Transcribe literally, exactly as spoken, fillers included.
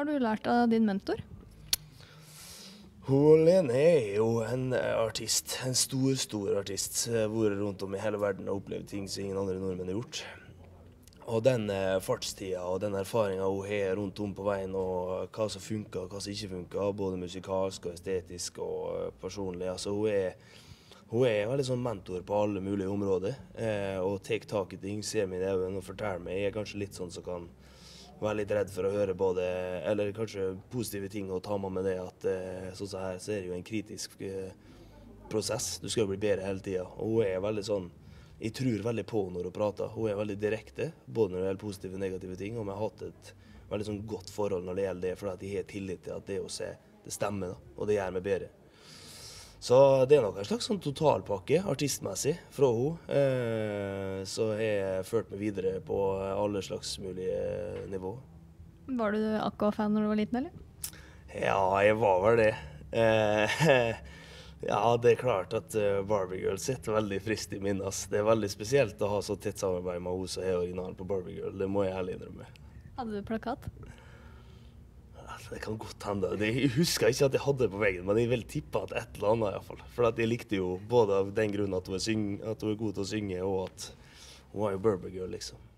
har du lært av din mentor? Hun Lene er jo en artist, en stor, stor artist. Vært rundt om i hele verden og opplevd ting som ingen andre nordmenn har gjort. Og den fartstida og den erfaringen hun har rundt om på veien, og hva som funker og hva som ikke funker, både musikalsk og estetisk og personlig. Altså, hun er, hun er veldig sånn mentor på alle mulige områder, eh, og tar tak i ting, ser meg i øynene og forteller meg. Jeg er kanskje litt sånn som kan være litt redd for å høre både, eller kanskje positive ting og ta med med det at eh, sånn som her så er det jo en kritisk eh, prosess. Du skal jo bli bedre hele tiden. Og hun er veldig sånn, jeg tror veldig på når hun prater. Hun er veldig direkte, både når det gjelder positive og negative ting, og vi har hatt et veldig sånn godt forhold når det gjelder det, for at jeg har tillit til at det å se, det stemmer da, og det gjør meg bedre. Så det er nok en slags sånn totalpakke, artistmessig, fra henne. Eh, så har jeg ført meg videre på alle slags mulige nivå. Var du Aqua-fan når du var liten, eller? Ja, jeg var vel det. Eh, ja, det er klart at Barbie Girl sitter veldig frist i minnes. Det er veldig spesielt å ha så tett samarbeid med henne som er original på Barbie Girl. Det må jeg ærlig innrømme. Hadde du plakat? Det kan godt hende. Jeg husker ikke at jeg hadde det på veggen, men jeg vil tippe at et eller annet i hvert fall. For at jeg likte jo både av den grunnen at hun er, syng, at hun er god til å synge, og at hun var jo Barbie Girl, liksom.